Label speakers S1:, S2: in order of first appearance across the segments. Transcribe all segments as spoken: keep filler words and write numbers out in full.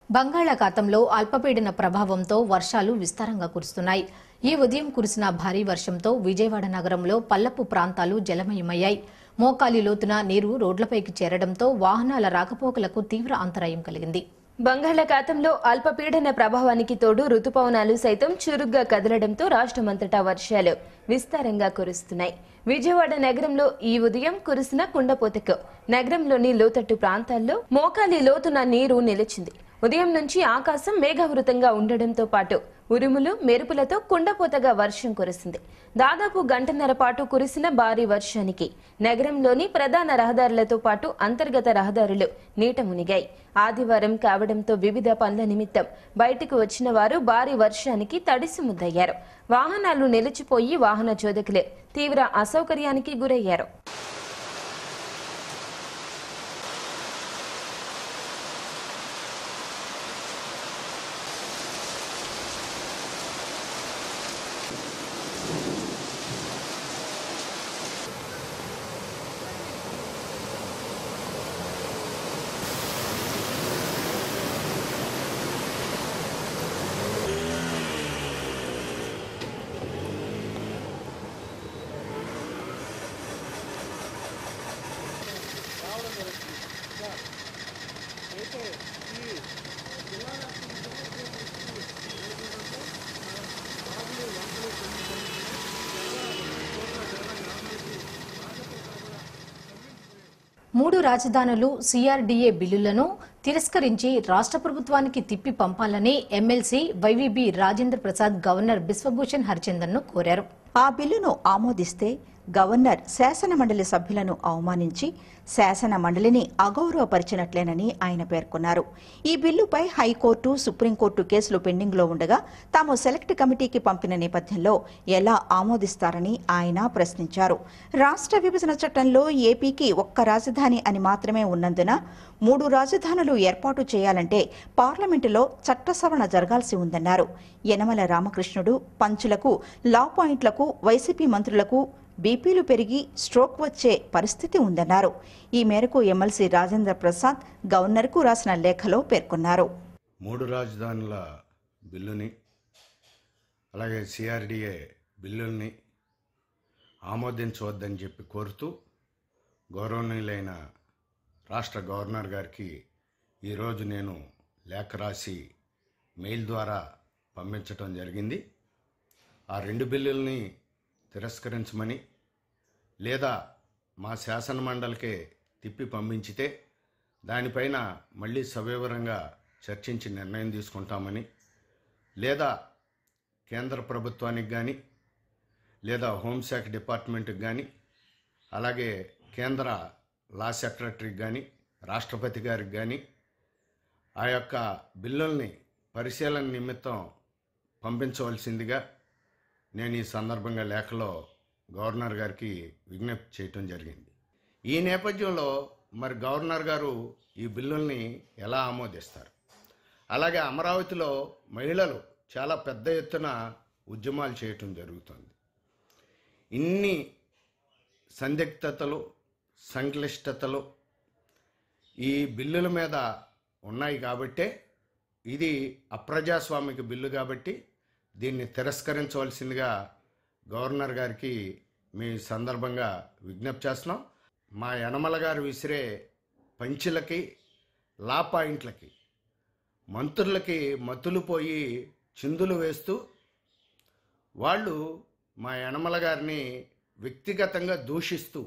S1: బంగాళాఖాతంలో అల్పపీడన ప్రభావంతో వర్షాలు విస్తారంగా కురుస్తున్నాయి. ఈ ఉదయం కురిసిన భారీ వర్షంతో విజయవాడ నగరంలో పల్లపు ప్రాంతాలు జలమయమయ్యాయి. మోకాలి లోతున నీరు రోడ్లపైకి చేరడంతో వాహనాల రాకపోకలకు తీవ్ర అంతరాయం కలిగింది.
S2: బంగాళాఖాతంలో అల్పపీడన ప్రభావానికి తోడు రుతుపవనాలు సైతం చురుగ్గా కదలడంతో రాష్ట్రమంతటా వర్షాలు విస్తారంగా కురుస్తున్నాయి. విజయవాడ నగరంలో ఈ ఉదయం కురిసిన కుండపోతకు నగరంలోని లోతట్టు ప్రాంతాల్లో మోకాలి లోతున నీరు నిలిచింది. ఉదయం నుంచి ఆకాశం మేఘావృతంగా ఉండడంతో పాటు ఉరుములు మెరుపులతో కుండపోతగా వర్షం కురిసింది. దాదాపు గంటన్నర పాటు కురిసిన భారీ వర్షానికి నగరంలోని ప్రధాన రహదారులతో పాటు అంతర్గత రహదారులు నీట మునిగాయి. ఆదివారం కావడంతో వివిధ పనుల నిమిత్తం బయటకు వచ్చిన వారు భారీ వర్షానికి తడిసి ముద్దయ్యారు. వాహనాలు నిలిచిపోయి వాహన చోదకులు తీవ్ర అసౌకర్యానికి గురయ్యారు.
S1: మూడు రాజధానులు సీఆర్డీఏ బిల్లులను తిరస్కరించి రాష్ట్ర ప్రభుత్వానికి తిప్పి పంపాలని MLC Y V B Rajendra Prasad governor Biswabhusan Harichandan ను కోరారు.
S3: ఆ బిల్లును ఆమోదిస్తే గవర్నర్ శాసన మండలి సభ్యులను అవమానించి శాసన మండలిని అగౌరవపరిచినట్లేనని ఆయన పేర్కొన్నారు. ఈ బిల్లుపై హైకోర్టు, సుప్రీంకోర్టు కేసులు పెండింగ్లో ఉండగా తాము సెలెక్ట్ కమిటీకి పంపిన నేపథ్యంలో ఎలా ఆమోదిస్తారని ఆయన ప్రశ్నించారు. రాష్ట్ర విభజన చట్టంలో ఏపీకి ఒక్క రాజధాని అని మాత్రమే ఉన్నందున మూడు రాజధానులు ఏర్పాటు చేయాలంటే పార్లమెంటులో చట్ట సవరణ జరగాల్సి ఉందన్నారు. యనమల రామకృష్ణుడు పంచులకు, లా పాయింట్లకు, వైసీపీ మంత్రులకు బీపీలు పెరిగి స్ట్రోక్ వచ్చే పరిస్థితి ఉందన్నారు. ఈ మేరకు ఎమ్మెల్సీ రాజేంద్ర ప్రసాద్ గవర్నర్కు రాసిన లేఖలో పేర్కొన్నారు.
S4: మూడు రాజధానుల బిల్లుని అలాగే సిఆర్డీఏ బిల్లుల్ని ఆమోదించవద్దని చెప్పి కోరుతూ గౌరవనీయులైన రాష్ట్ర గవర్నర్ గారికి ఈరోజు నేను లేఖ రాసి మెయిల్ ద్వారా పంపించడం జరిగింది. ఆ రెండు బిల్లుల్ని తిరస్కరించమని, లేదా మా శాసన మండలికే తిప్పి పంపించితే దానిపైన మళ్ళీ సవివరంగా చర్చించి నిర్ణయం తీసుకుంటామని, లేదా కేంద్ర ప్రభుత్వానికి కానీ లేదా హోంశాఖ డిపార్ట్మెంట్కి కానీ అలాగే కేంద్ర లా సెక్రటరీకి కానీ రాష్ట్రపతి గారికి కానీ ఆ యొక్క బిల్లుల్ని పరిశీలన నిమిత్తం పంపించవలసిందిగా నేను ఈ సందర్భంగా లేఖలో గవర్నర్ గారికి విజ్ఞప్తి చేయటం జరిగింది. ఈ నేపథ్యంలో మరి గవర్నర్ గారు ఈ బిల్లుల్ని ఎలా ఆమోదిస్తారు? అలాగే అమరావతిలో మహిళలు చాలా పెద్ద ఎత్తున ఉద్యమాలు చేయటం జరుగుతుంది. ఇన్ని సందిగ్ధతలు, సంక్లిష్టతలు ఈ బిల్లుల మీద ఉన్నాయి కాబట్టే ఇది అప్రజాస్వామిక బిల్లు కాబట్టి దీన్ని తిరస్కరించవలసిందిగా గవర్నర్ గారికి మీ సందర్భంగా విజ్ఞప్తి చేస్తున్నాం. మా యనమల గారు విసిరే పంచులకి, లా పాయింట్లకి మంత్రులకి మత్తులు పోయి చిందులు వేస్తూ వాళ్ళు మా యనమల గారిని వ్యక్తిగతంగా దూషిస్తూ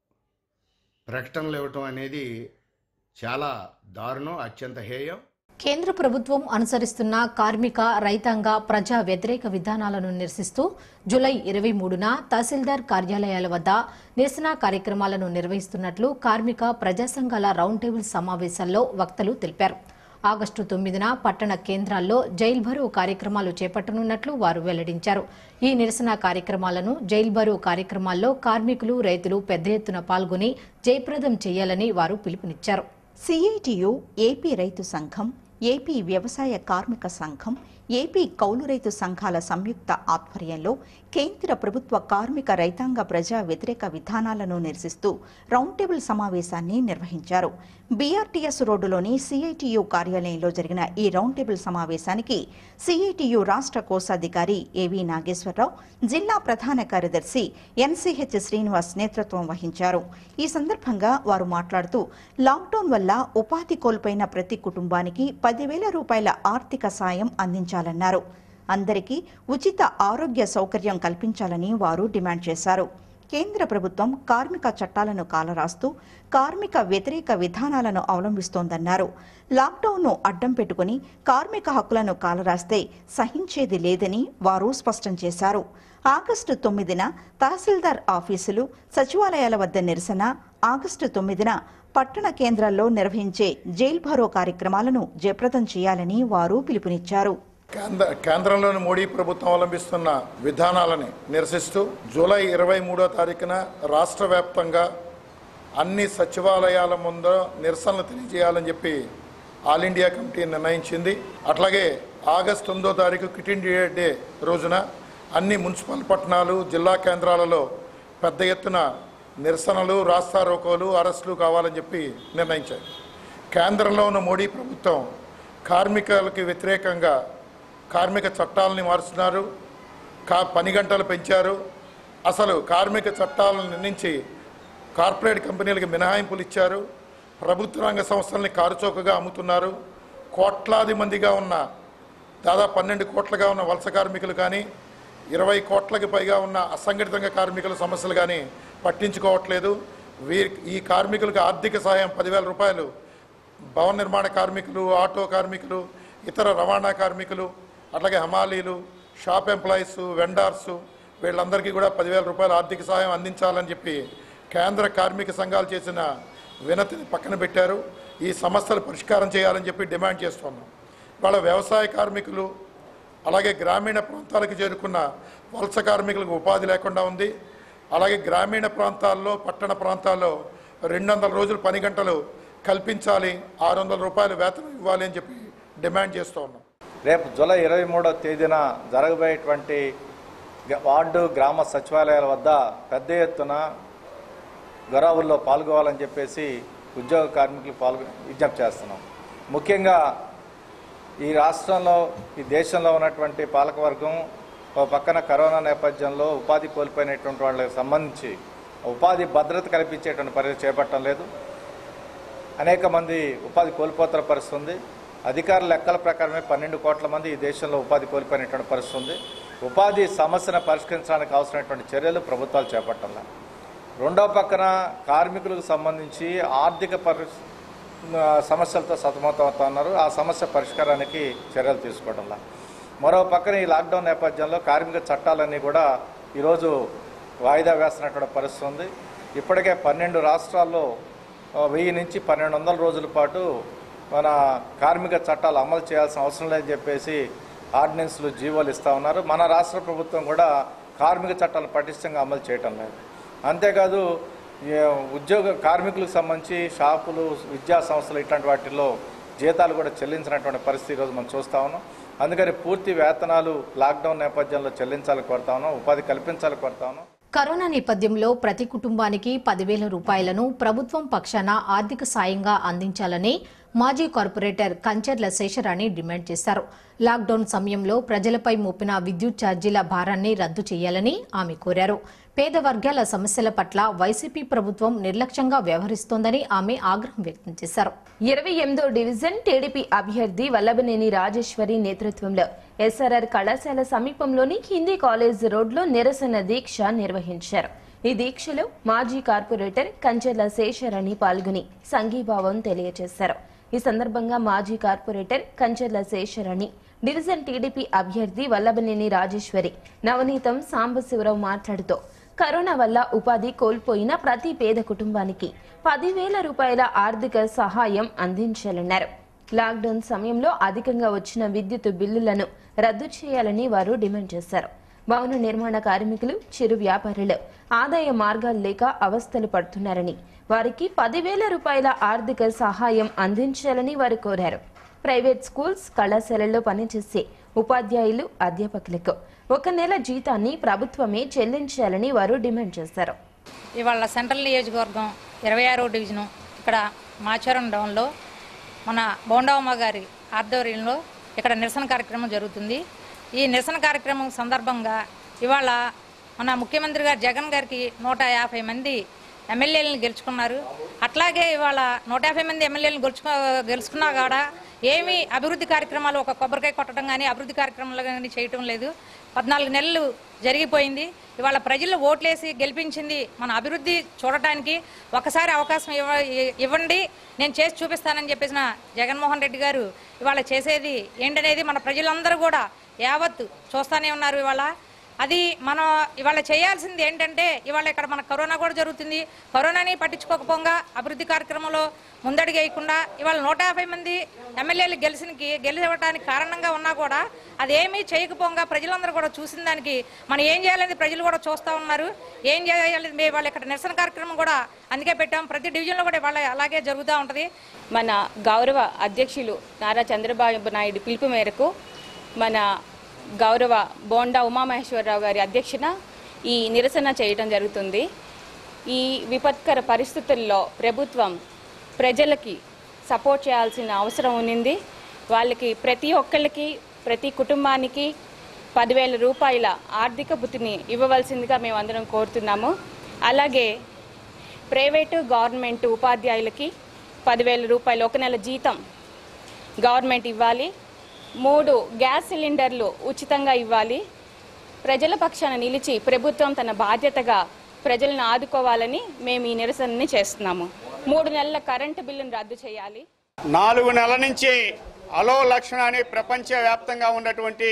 S4: ప్రకటనలు ఇవ్వటం అనేది చాలా దారుణం, అత్యంత హేయం.
S1: కేంద్ర ప్రభుత్వం అనుసరిస్తున్న కార్మిక, రైతాంగ, ప్రజా వ్యతిరేక విధానాలను నిరసిస్తూ జూలై ఇరవై మూడున తహసీల్దార్ కార్యాలయాల వద్ద నిరసన కార్యక్రమాలను నిర్వహిస్తున్నట్లు కార్మిక ప్రజా సంఘాల రౌండ్ టేబుల్ సమావేశాల్లో వక్తలు తెలిపారు. ఆగస్టు తొమ్మిదిన పట్టణ కేంద్రాల్లో జైల్ భరో కార్యక్రమాలు చేపట్టనున్నట్లు వారు వెల్లడించారు. ఈ నిరసన కార్యక్రమాలను జైల్ భరో కార్యక్రమాల్లో కార్మికులు, రైతులు పెద్ద ఎత్తున పాల్గొని జయప్రదం చేయాలని వారు పిలుపునిచ్చారు.
S3: సిఐటియు, ఏపీ రైతు సంఘం, ఏపీ వ్యవసాయ కార్మిక సంఘం, ఏపీ కౌలు రైతు సంఘాల సంయుక్త ఆధ్వర్యంలో కేంద్ర ప్రభుత్వ కార్మిక రైతాంగ ప్రజా వ్యతిరేక విధానాలను నిరసిస్తూ రౌండ్ టేబుల్ సమావేశాన్ని నిర్వహించారు. బీఆర్టీఎస్ రోడ్డులోని సిఐటియు కార్యాలయంలో జరిగిన ఈ రౌండ్ టేబుల్ సమావేశానికి సిఐటియు రాష్ట్ర కోశాధికారి ఏవి నాగేశ్వరరావు, జిల్లా ప్రధాన కార్యదర్శి ఎన్సీహెచ్ శ్రీనివాస్ నేతృత్వం వహించారు. ఈ సందర్భంగా వారు మాట్లాడుతూ లాక్డౌన్ వల్ల ఉపాధి కోల్పోయిన ప్రతి కుటుంబానికి పదివేల రూపాయల ఆర్థిక సాయం అందించాలన్నారు. అందరికీ ఉచిత ఆరోగ్య సౌకర్యం కల్పించాలని వారు డిమాండ్ చేశారు. కేంద్ర ప్రభుత్వం కార్మిక చట్టాలను కాలరాస్తూ కార్మిక వ్యతిరేక విధానాలను అవలంబిస్తోందన్నారు. లాక్డౌన్ను అడ్డం పెట్టుకుని కార్మిక హక్కులను కాలరాస్తే సహించేది లేదని వారు స్పష్టం చేశారు. ఆగస్టు తొమ్మిదిన తహసీల్దార్ ఆఫీసులు, సచివాలయాల వద్ద నిరసన, ఆగస్టు తొమ్మిదిన పట్టణ కేంద్రాల్లో నిర్వహించే జైల్ భరో కార్యక్రమాలను జయప్రదం చేయాలని వారు పిలుపునిచ్చారు.
S5: కేంద్ర కేంద్రంలోని మోడీ ప్రభుత్వం అవలంబిస్తున్న విధానాలని నిరసిస్తూ జూలై ఇరవై మూడో తారీఖున రాష్ట్ర వ్యాప్తంగా అన్ని సచివాలయాల ముందు నిరసనలు తెలియజేయాలని చెప్పి ఆల్ ఇండియా కమిటీ నిర్ణయించింది. అట్లాగే ఆగస్టు తొమ్మిదో తారీఖు క్విట్ ఇండియా డే రోజున అన్ని మున్సిపల్ పట్టణాలు, జిల్లా కేంద్రాలలో పెద్ద ఎత్తున నిరసనలు, రాస్తా రోకోలు, అరెస్టులు కావాలని చెప్పి నిర్ణయించారు. కేంద్రంలో ఉన్న మోడీ ప్రభుత్వం కార్మికులకి వ్యతిరేకంగా కార్మిక చట్టాలని మారుస్తున్నారు, కా పని గంటలు పెంచారు. అసలు కార్మిక చట్టాలను నిర్ణయించి కార్పొరేట్ కంపెనీలకు మినహాయింపులు ఇచ్చారు. ప్రభుత్వ రంగ సంస్థల్ని కారుచౌకగా అమ్ముతున్నారు. కోట్లాది మందిగా ఉన్న దాదాపు పన్నెండు కోట్లుగా ఉన్న వలస కార్మికులు కానీ, ఇరవై కోట్లకి పైగా ఉన్న అసంఘటిత కార్మికుల సమస్యలు కానీ పట్టించుకోవట్లేదు. వీరి ఈ కార్మికులకు ఆర్థిక సహాయం పదివేల రూపాయలు, భవన నిర్మాణ కార్మికులు, ఆటో కార్మికులు, ఇతర రవాణా కార్మికులు, అట్లాగే హమాలీలు, షాప్ ఎంప్లాయీస్, వెండార్సు, వీళ్ళందరికీ కూడా పదివేల రూపాయల ఆర్థిక సహాయం అందించాలని చెప్పి కేంద్ర కార్మిక సంఘాలు చేసిన వినతిని పక్కన పెట్టారు. ఈ సమస్యలు పరిష్కారం చేయాలని చెప్పి డిమాండ్ చేస్తున్నాం. వాళ్ళ వ్యవసాయ కార్మికులు, అలాగే గ్రామీణ ప్రాంతాలకు చేరుకున్న వలస కార్మికులకు ఉపాధి లేకుండా ఉంది. అలాగే గ్రామీణ ప్రాంతాల్లో, పట్టణ ప్రాంతాల్లో రెండు వందల రోజులు పని గంటలు కల్పించాలి, ఆరు వందల రూపాయలు వేతనం ఇవ్వాలి అని చెప్పి డిమాండ్ చేస్తూ ఉన్నాం.
S6: రేపు జూలై ఇరవై మూడో తేదీన జరగబోయేటువంటి వార్డు, గ్రామ సచివాలయాల వద్ద పెద్ద ఎత్తున గొడవల్లో పాల్గొవాలని చెప్పేసి ఉద్యోగ కార్మికులు పాల్గొ విజ్ఞప్తి చేస్తున్నాం. ముఖ్యంగా ఈ రాష్ట్రంలో, ఈ దేశంలో ఉన్నటువంటి పాలకవర్గం ఒక పక్కన కరోనా నేపథ్యంలో ఉపాధి కోల్పోయినటువంటి వాళ్ళకి సంబంధించి ఉపాధి భద్రత కల్పించేటువంటి పరిస్థితి చేపట్టడం లేదు. అనేక మంది ఉపాధి కోల్పోతున్న పరిస్థితి ఉంది. అధికారుల లెక్కల ప్రకారమే పన్నెండు కోట్ల మంది ఈ దేశంలో ఉపాధి కోల్పోయినటువంటి పరిస్థితి ఉంది. ఉపాధి సమస్యను పరిష్కరించడానికి అవసరమైనటువంటి చర్యలు ప్రభుత్వాలు చేపట్టాలి. రెండో పక్కన కార్మికులకు సంబంధించి ఆర్థిక పరి సమస్యలతో సతమతమవుతున్నారు. ఆ సమస్య పరిష్కారానికి చర్యలు తీసుకోవడంలా. మరో పక్కన ఈ లాక్డౌన్ నేపథ్యంలో కార్మిక చట్టాలన్నీ కూడా ఈరోజు వాయిదా వేస్తున్నటువంటి పరిస్థితి ఉంది. ఇప్పటికే పన్నెండు రాష్ట్రాల్లో వెయ్యి నుంచి పన్నెండు వందల రోజుల పాటు మన కార్మిక చట్టాలు అమలు చేయాల్సిన అవసరం లేదని చెప్పేసి ఆర్డినెన్స్లు, జీవోలు ఇస్తూ ఉన్నారు. మన రాష్ట్ర ప్రభుత్వం కూడా కార్మిక చట్టాలు పటిష్టంగా అమలు చేయటం లేదు. అంతేకాదు ఉద్యోగ కార్మికులకు సంబంధించి షాపులు, విద్యా సంస్థలు ఇట్లాంటి వాటిల్లో జీతాలు కూడా చెల్లించినటువంటి పరిస్థితి ఈరోజు మనం చూస్తూ ఉన్నాం. అందుకని పూర్తి వేతనాలు లాక్డౌన్ నేపథ్యంలో చెల్లించాలని కోరుతా ఉన్నాం, ఉపాధి కల్పించాలని కోరుతా ఉన్నాం.
S1: కరోనా నేపథ్యంలో ప్రతి కుటుంబానికి పదివేల రూపాయలను ప్రభుత్వం పక్షాన ఆర్థిక సాయంగా అందించాలని మాజీ కార్పొరేటర్ కంచర్ల శేషరాణి డిమాండ్ చేశారు. లాక్డౌన్ సమయంలో ప్రజలపై మోపిన విద్యుత్ ఛార్జీల భారాన్ని రద్దు చేయాలని ఆమె కోరారు. పేద వర్గాల సమస్యల పట్ల వైసీపీ ప్రభుత్వం నిర్లక్ష్యంగా వ్యవహరిస్తోందని ఆమె ఆగ్రహం వ్యక్తం చేశారు.
S2: ఇరవై ఎనిమిదో డివిజన్ టీడీపీ అభ్యర్థి వల్లభనేని రాజేశ్వరి నేతృత్వంలో ఎస్ఆర్ఆర్ కళాశాల సమీపంలోని హిందీ కాలేజ్ రోడ్లో నిరసన దీక్ష నిర్వహించారు. ఈ దీక్షలో మాజీ కార్పొరేటర్ కంచర్ల శేషరాణి పాల్గొని సంఘీభావం తెలియజేశారు. ఈ సందర్భంగా మాజీ corporator Kancharla Sesharani, division TDP అభ్యర్థి వల్లభనేని రాజేశ్వరి, నవనీతం సాంబశివరావు మాట్లాడుతూ కరోనా వల్ల ఉపాధి కోల్పోయిన ప్రతి పేద కుటుంబానికి పదివేల రూపాయల ఆర్థిక సహాయం అందించాలన్నారు. లాక్డౌన్ సమయంలో అధికంగా వచ్చిన విద్యుత్ బిల్లులను రద్దు చేయాలని వారు డిమాండ్ చేశారు. భవన నిర్మాణ కార్మికులు, చిరు వ్యాపారులు ఆదాయ మార్గాలు లేక అవస్థలు పడుతున్నారని, వారికి పదివేల రూపాయల ఆర్థిక సహాయం అందించాలని వారు కోరారు. ప్రైవేట్ స్కూల్స్ కళాశాలల్లో పనిచేసే ఉపాధ్యాయులు అధ్యాపకులకు ఒక నెల జీతాన్ని ప్రభుత్వమే చెల్లించాలని వారు డిమాండ్ చేశారు.
S7: ఇవాళ సెంట్రల్ నియోజకవర్గం ఇరవై ఆరో డివిజను ఇక్కడ మాచవరం డౌన్లో మన బోండావమ్మ గారి ఆధ్వర్యంలో ఇక్కడ నిరసన కార్యక్రమం జరుగుతుంది. ఈ నిరసన కార్యక్రమం సందర్భంగా ఇవాళ మన ముఖ్యమంత్రి గారు జగన్ గారికి నూట యాభై మంది ఎమ్మెల్యేలను గెలుచుకున్నారు. అట్లాగే ఇవాళ నూట యాభై మంది ఎమ్మెల్యేలను గెలుచుకో గెలుచుకున్నా కూడా ఏమీ అభివృద్ధి కార్యక్రమాలు ఒక కొబ్బరికాయ కొట్టడం కానీ అభివృద్ధి కార్యక్రమాలు కానీ చేయటం లేదు. పద్నాలుగు నెలలు జరిగిపోయింది. ఇవాళ ప్రజలు ఓట్లేసి గెలిపించింది మన అభివృద్ధి చూడటానికి. ఒకసారి అవకాశం ఇవ్వ ఇవ్వండి నేను చేసి చూపిస్తానని చెప్పేసిన జగన్మోహన్ రెడ్డి గారు ఇవాళ చేసేది ఏంటనేది మన ప్రజలందరూ కూడా యావత్తు చూస్తూనే ఉన్నారు. ఇవాళ అది మనం ఇవాళ చేయాల్సింది ఏంటంటే ఇవాళ ఇక్కడ మన కరోనా కూడా జరుగుతుంది. కరోనాని పట్టించుకోకపోగా అభివృద్ధి కార్యక్రమంలో ముందడుగు వేయకుండా ఇవాళ నూట యాభై మంది ఎమ్మెల్యేలు గెలిచినకి గెలివడానికి కారణంగా ఉన్నా కూడా అదేమీ చేయకపోగా ప్రజలందరూ కూడా చూసిన దానికి మనం ఏం చేయాలని ప్రజలు కూడా చూస్తూ ఉన్నారు. ఏం చేయాలి మేము వాళ్ళ ఇక్కడ నిరసన కార్యక్రమం కూడా అందుకే పెట్టాం. ప్రతి డివిజన్లో కూడా వాళ్ళ అలాగే జరుగుతూ ఉంటుంది.
S8: మన గౌరవ అధ్యక్షులు నారా చంద్రబాబు నాయుడు పిలుపు మేరకు మన గౌరవ బోండా ఉమామహేశ్వరరావు గారి అధ్యక్షన ఈ నిరసన చేయడం జరుగుతుంది. ఈ విపత్కర పరిస్థితుల్లో ప్రభుత్వం ప్రజలకి సపోర్ట్ చేయాల్సిన అవసరం ఉంది. వాళ్ళకి ప్రతి ఒక్కళ్ళకి ప్రతి కుటుంబానికి పదివేల రూపాయల ఆర్థిక భృతిని ఇవ్వవలసిందిగా మేము అందరం కోరుతున్నాము. అలాగే ప్రైవేటు గవర్నమెంట్ ఉపాధ్యాయులకి పదివేల రూపాయలు ఒక నెల జీతం గవర్నమెంట్ ఇవ్వాలి. మూడు గ్యాస్ సిలిండర్లు ఉచితంగా ఇవ్వాలి. ప్రజల పక్షాన నిలిచి ప్రభుత్వం తన బాధ్యతగా ప్రజలను ఆదుకోవాలని మేము ఈ నిరసనని చేస్తున్నాము. మూడు నెలల కరెంటు బిల్లును రద్దు చేయాలి.
S9: నాలుగు నెలల నుంచి అలో లక్షణ అని ప్రపంచవ్యాప్తంగా ఉన్నటువంటి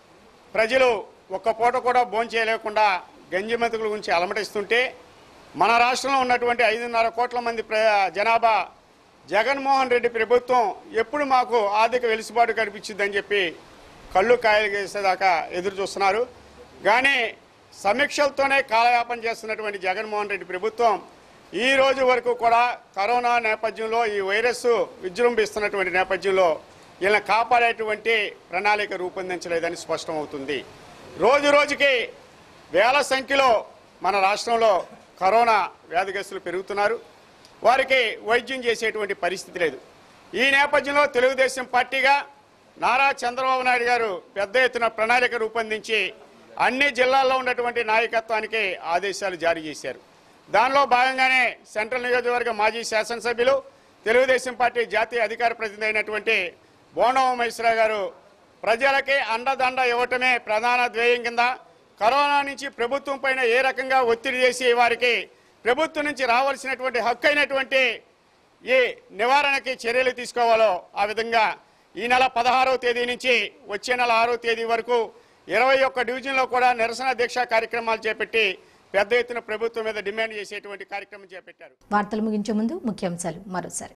S9: ప్రజలు ఒక్క పూట కూడా భోంచేయలేకుండా గంజి మెతుకుల గురించి అలమటిస్తుంటే మన రాష్ట్రంలో ఉన్నటువంటి ఐదున్నర కోట్ల మంది జనాభా జగన్మోహన్ రెడ్డి ప్రభుత్వం ఎప్పుడు మాకు ఆర్థిక వెలుసుబాటు కనిపించిందని చెప్పి కళ్ళు కాయలు చేసేదాకా ఎదురు చూస్తున్నారు. కానీ సమీక్షలతోనే కాలయాపన చేస్తున్నటువంటి జగన్మోహన్ రెడ్డి ప్రభుత్వం ఈ రోజు వరకు కూడా కరోనా నేపథ్యంలో ఈ వైరస్ విజృంభిస్తున్నటువంటి నేపథ్యంలో వీళ్ళని కాపాడేటువంటి ప్రణాళిక రూపొందించలేదని స్పష్టమవుతుంది. రోజు రోజుకి వేల సంఖ్యలో మన రాష్ట్రంలో కరోనా వ్యాధిగ్రస్తులు పెరుగుతున్నారు. వారికి వైద్యం చేసేటువంటి పరిస్థితి లేదు. ఈ నేపథ్యంలో తెలుగుదేశం పార్టీగా నారా చంద్రబాబు నాయుడు గారు పెద్ద ఎత్తున ప్రణాళిక రూపొందించి అన్ని జిల్లాల్లో ఉన్నటువంటి నాయకత్వానికి ఆదేశాలు జారీ చేశారు. దానిలో భాగంగానే సెంట్రల్ నియోజకవర్గ మాజీ శాసనసభ్యులు తెలుగుదేశం పార్టీ జాతీయ అధికార ప్రతినిధి అయినటువంటి బోండా ఉమేశ్వర గారు ప్రజలకి అండదండ ఇవ్వటమే ప్రధాన ధ్యేయం కింద కరోనా నుంచి ప్రభుత్వం పైన ఏ రకంగా ఒత్తిడి చేసి వారికి ప్రభుత్వం నుంచి రావాల్సినటువంటి హక్కు అయినటువంటి ఈ నివారణకి చర్యలు తీసుకోవాలో ఆ విధంగా ఈ నెల పదహారవ తేదీ నుంచి వచ్చే నెల ఆరో తేదీ వరకు ఇరవై ఒక్క డివిజన్లో కూడా నిరసన దీక్షా కార్యక్రమాలు చేపట్టి పెద్ద ఎత్తున ప్రభుత్వం మీద డిమాండ్ చేసేటువంటి కార్యక్రమం చేపట్టారు.
S1: వార్తలు ముగించే ముందు ముఖ్యాంశాలు మరోసారి.